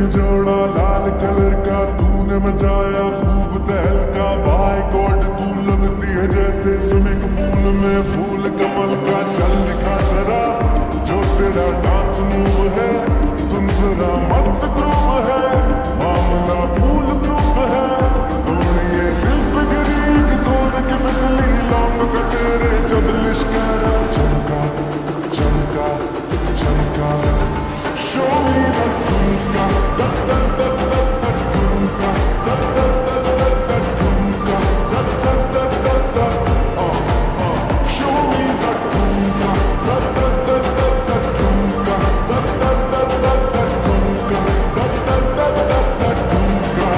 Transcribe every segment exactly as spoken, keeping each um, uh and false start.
जोड़ा लाल कलर का तूने मचाया खूब तहलका। बाय गॉड तू लगती है जैसे स्विमिंग पूल में फूल कमल का। चल दिखा जरा जो तेरा डांस मूव है, सुन जरा मस्त ग्रूव है, मामला फूल प्रूफ है। सोनिए दिल पे गिरी एक जोर की बिजली, लौंग का तेरे जब लिश्कारा। चमका चमका चमका show me the ठुमका, da da da da da ठुमका, da da da da da ठुमका, da da da da da uh uh show me the ठुमका, da da da da da ठुमका, da da da da da ठुमका, da da da da da ठुमका।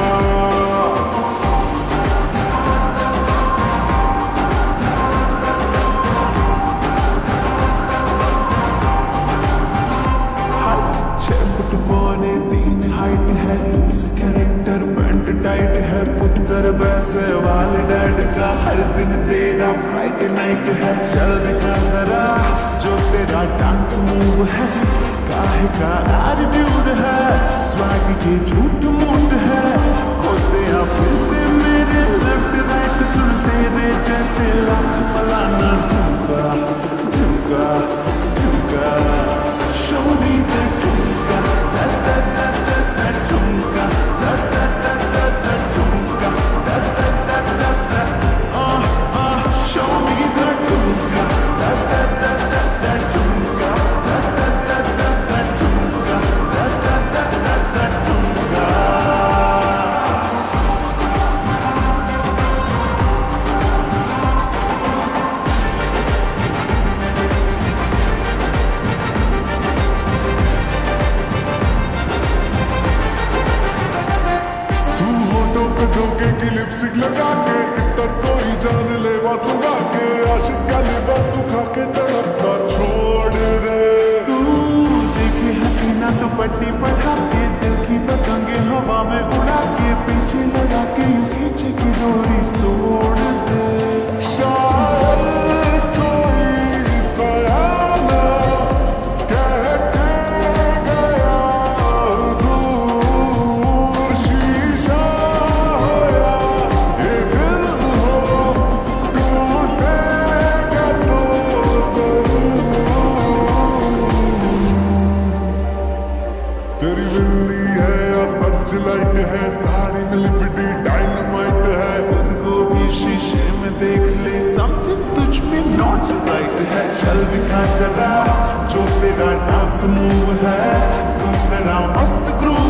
पौने तीन height है, loose character pant tight है, पुत्र वैसे वाले डैड का हर दिन तेरा फ्राइडे नाइट है। चल दिखा जरा जो तेरा डांस मूव है, काहे का एटीट्यूड है, स्वैग के झूठ मूठ है। खोते या फिरते मेरे लेफ्ट राइट, सुन तेरे जैसे लाख फलाना ढुमका ढुमका ढुमका। Show me the ठुमका, da da da da da ठुमका, da da da da da ठुमका, da da da da da uh uh show me the ठुमका, da da da da da ठुमका, da da da da da ठुमका, da da da da da ठुमका। जोके की lipstick लगा के इतर कोई जान लेवा सुगा के, आशिक का लिबा तू खा के तड़पता छोड़ दे। तू देखे हसीना तो पट्टी पढ़ा के, दिल की पतंगे हवा में उड़ा के, पीछे लगा के यूं खींचे की डोरी तोड़ दे। शायर कोई सयाना कह के गया हुजूर, शीशा लाइट है, साड़ी में लिपटी डायनामाइट है। खुद को भी शीशे में देख ले, समथिंग तुझ में नॉट राइट है। चल दिखा जरा जो तेरा डांस मूव है, सुन जरा मस्त ग्रूव